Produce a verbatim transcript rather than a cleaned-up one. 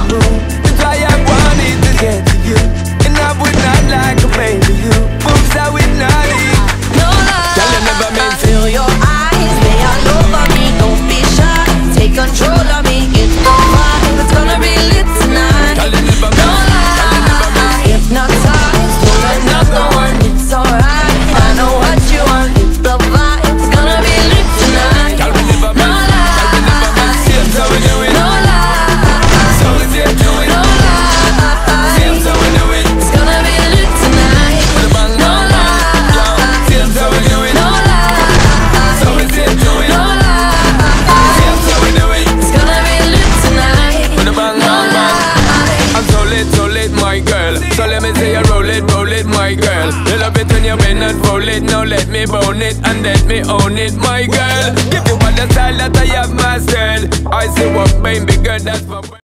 moon. That's why I wanted to get to you, and I would not like a baby you. Moves I would not eat. No lie, Girl, you never meant to. feel your eyes, they all over me. Don't be shy, take control of me. It's the vibe, it's gonna be lit tonight. Girl, you never No meant. Girl, you never meant. lie, hypnotized, pull another one. It's alright, I know what you want. It's the vibe, it's gonna be lit tonight. Girl, we never No meant. Girl, we never meant. lie, Same so we do it. no lie, So we say do it. no lie. Same so we do it. It's gonna be lit tonight. With a bang, No bang, bang. Yo, lie, same so we do it. no lie, So we say do it. no lie. Same so we do it. It's gonna be lit tonight. With a bang, bang, bang. I'm so lit, so lit, my girl. So let me say you roll it, roll it, my girl. You love it when you bend and roll it. Now let me bone it and let me own it, my girl. Give you all the style that I have mastered. I say what baby girl, that's my